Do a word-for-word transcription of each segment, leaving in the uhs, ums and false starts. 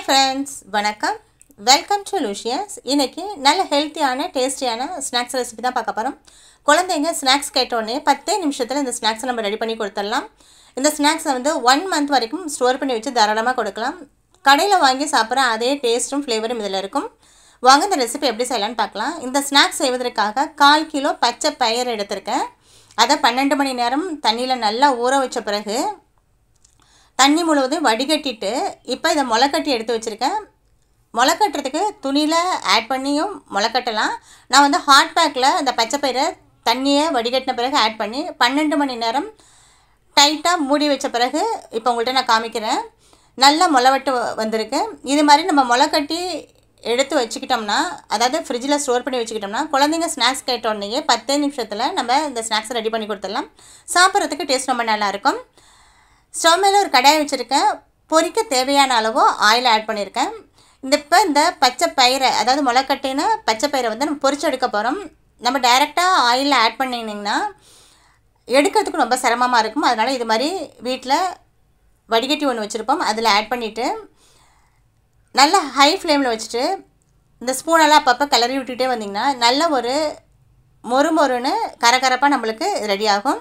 friends, வணக்கம். Welcome to luscious. இன்னைக்கு நல்ல ஹெல்த்தியான டேஸ்டியான ஸ்நாக்ஸ் ரெசிபி தான் பார்க்க போறோம். குழந்தைங்க ஸ்நாக்ஸ் கேட்டோனே பத்து நிமிஷத்துல இந்த ஸ்நாக்ஸ் நம்ம ரெடி பண்ணி கொடுத்துடலாம். இந்த ஸ்நாக்ஸ் வந்து one month வரைக்கும் ஸ்டோர் பண்ணி வச்சு தாராளமா கொடுக்கலாம். கடையில வாங்கி சாப்பிடுற அதே டேஸ்டும் ஃப்ளேவரும் இதல இருக்கும். வாங்க இந்த ரெசிபி எப்படி செய்யலாம்னு பார்க்கலாம். இந்த ஸ்நாக்ஸ் செய்வதற்காக கால் கிலோ பச்சை பயிறு எடுத்துர்க்கேன். அத பன்னிரண்டு மணி நேரம் தண்ணியில நல்லா ஊற வச்ச பிறகு தண்ணி முழுவதும் வடிகட்டிட்டு இப்போ இத முளக்கட்டி எடுத்து வச்சிருக்கேன். முளக்கட்டறதுக்கு துணியில ஆட் பண்ணியும் முளக்கட்டலாம். நான் வந்து ஹாட் பேக்ல அந்த பச்சை பயிரை தண்ணியை வடிகட்டின பிறகு ஆட் பண்ணி பன்னிரண்டு மணி நேரம் டைட்டா மூடி வச்ச பிறகு இப்போ உங்கள்ட்ட நான் காமிக்கிறேன். நல்ல முளவட்டு வந்திருக்கு. இது மாதிரி நம்ம முளக்கட்டி எடுத்து வச்சுக்கிட்டோம்னா அதாவது ஃப்ரிட்ஜ்ல ஸ்டோர் பண்ணி வச்சுக்கிட்டோம்னா குழந்தைங்க ஸ்நாக்ஸ் கேட்டோனே பத்து நிமிஷத்துல நம்ம இந்த ஸ்நாக்ஸ் ரெடி பண்ணி கொடுத்துடலாம். சாப்பிடுறதுக்கு டேஸ்ட் ரொம்ப நல்லா இருக்கும். ஸ்டவ் மேல ஒரு கடாய் வச்சிருக்கேன். பொரிக்க தேவையான அளவு ஆயில் ஆட் பண்ணிருக்கேன். இந்த இப்ப இந்த பச்சை பயிரை அதாவது முளக்கட்டின பச்சை பயிரை வந்து நம்ம பொரிச்சு எடுக்க போறோம். நம்ம டைரக்டா ஆயில்ல ஆட் பண்ணினீங்கன்னா எடுக்கிறதுக்கு ரொம்ப சிரமமா இருக்கும். அதனால இது மாதிரி வீட்ல வடிகட்டி ஒன்னு வச்சிருப்போம். அதில ஆட் பண்ணிட்டு நல்ல ஹை ஃப்ளேம்ல வச்சிட்டு இந்த ஸ்பூனால அப்பப்ப கிளறி விட்டுட்டே வந்தீங்கன்னா நல்ல ஒரு மொறுமொறுன்னு கரகரப்பா நமக்கு ரெடி ஆகும்.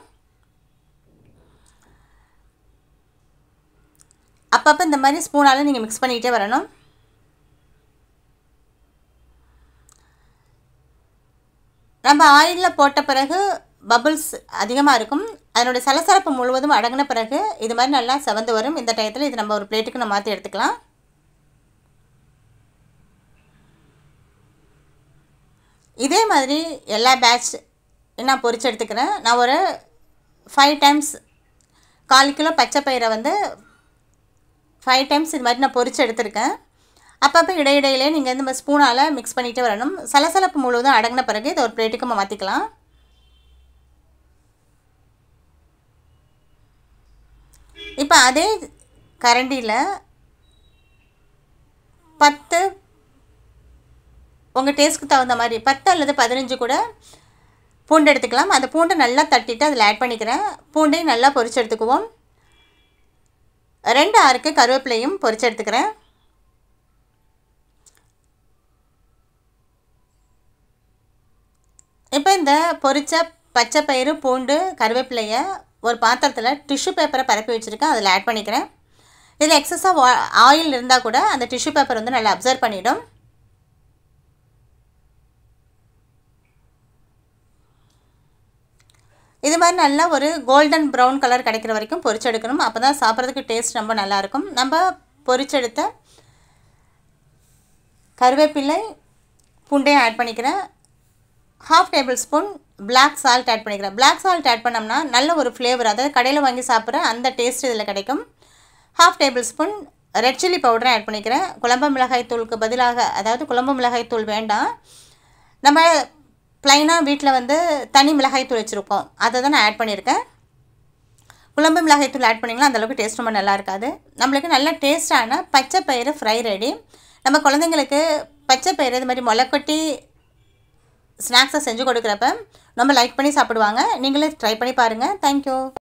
அப்பப்ப இந்த மாதிரி ஸ்பூனால நீங்க mix பண்ணிட்டே வரணும். நம்ம ஆயில்ல போட்ட பிறகு பபிள்ஸ் அதிகமா இருக்கும். அதனுடைய சலசலப்பு முழுவதும் அடங்கின பிறகு இது மாதிரி நல்லா செவந்து வரும். இந்த டயத்துல இது நம்ம ஒரு பிளேட்டுக்கு நம்ம மாத்தி எடுத்துக்கலாம். இதே மாதிரி எல்லா பேட்ச் நான் பொரிச்சு எடுத்துக்கிறேன். நான் ஒரு five டைம்ஸ் கால் கிலோ பச்சை பயிரை வந்து five டைம்ஸ் இது மாதிரி நான் பொரிச்சு எடுத்துர்க்கேன். அப்பப்ப இடையிடையிலே நீங்க இந்த ஸ்பூனால mix பண்ணிட்டே வரணும். சலசலப்பு முழுவதும் அடங்கின பிறகு இத ஒரு பிளேட்டுக்கு நம்ம மாத்திக்கலாம். இப்போ அதே கரண்டில பத்து உங்க டேஸ்ட்க்கு தகுந்த மாதிரி பத்து அல்லது பதினைந்து கூட பூண்டு எடுத்துக்கலாம். அந்த பூண்டை நல்லா தட்டிட்டு அதில ஆட் பண்ணிக்கிறேன். பூண்டையும் நல்லா பொரிச்சு எடுத்துக்குவோம். ரெண்டு ஆறுக்கு கருவேப்பிலையும் பொரிச்சு எடுத்துக்கிறேன். இப்போ இந்த பொரிச்ச பச்சை பயிறு பூண்டு கருவேப்பிலைய ஒரு பாத்திரத்துல டிஷ்யூ பேப்பரை பரப்பி வச்சிருக்கேன். அதில ஆட் பண்ணிக்கிறேன். இதுல எக்ஸஸா ஆயில் இருந்தா கூட அந்த டிஷ்யூ பேப்பர் வந்து நல்லா அப்சர்வ் பண்ணிடும். இது மாதிரி நல்ல ஒரு கோல்டன் பிரவுன் கலர் கிடைக்கிற வரைக்கும் பொரிச்சு எடுக்கணும். அப்பதான் சாப்பிறதுக்கு டேஸ்ட் ரொம்ப நல்லா இருக்கும். நம்ம பொரிச்செடுத்த கருவேப்பிலை பூண்டையும் ஆட் பண்ணிக்கிறேன். half tablespoon black salt add பண்ணிக்கிறேன். black salt ஆட் பண்ணோம்னா நல்ல ஒரு ஃப்ளேவர் அதாவது கடையில வாங்கி சாப்பிற அந்த டேஸ்ட் இதல கிடைக்கும். half tablespoon red chilli powder add பண்ணிக்கிறேன். குழம்பு மிளகாய் தூளுக்கு பதிலாக அதாவது குழம்பு மிளகாய் தூள் வேண்டாம். நம்ம ப்ளைனா வீட்ல வந்து தனி மிளகாய் தூள் வச்சிருப்போம். அத தான் நான் ஆட் பண்ணிருக்கேன். குழம்பு மிளகாய் தூள் ஆட் பண்ணீங்களா அந்த அளவுக்கு டேஸ்ட் ரொம்ப நல்லா இருக்காது. நமக்கு நல்ல டேஸ்டான பச்சை பயிறு ஃப்ரை ரெடி. நம்ம குழந்தைகளுக்கு பச்சை பயிறு இது மாதிரி முளக்கட்டி ஸ்நாக்ஸ் செஞ்சு கொடுக்கறப்ப ரொம்ப லைக் பண்ணி சாப்பிடுவாங்க. நீங்களே ட்ரை பண்ணி பாருங்க. Thank you.